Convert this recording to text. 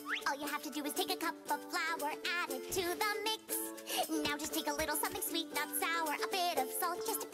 All you have to do is take a cup of flour, add it to the mix. Now just take a little something sweet, not sour, a bit of salt, just